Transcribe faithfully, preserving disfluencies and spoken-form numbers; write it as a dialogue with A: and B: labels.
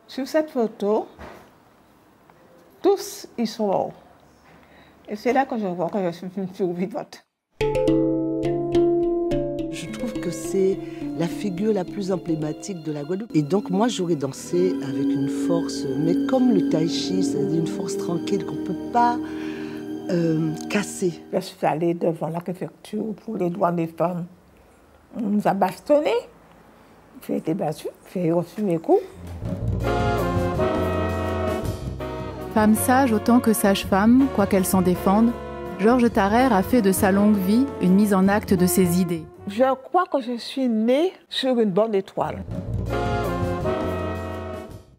A: Sur cette photo, tous, ils sont hauts. Et c'est là que je vois que je suis une survivante.
B: Je trouve que c'est la figure la plus emblématique de la Guadeloupe. Et donc moi, j'aurais dansé avec une force, mais comme le tai chi, c'est-à-dire une force tranquille qu'on ne peut pas euh, casser.
A: Je suis allée devant la préfecture pour les droits des femmes. On nous a bastonnés. J'ai été battue, j'ai reçu mes coups.
C: Femme sage autant que sage-femme, quoi qu'elle s'en défende, Georges Tarrère a fait de sa longue vie une mise en acte de ses idées.
A: Je crois que je suis née sur une bonne étoile.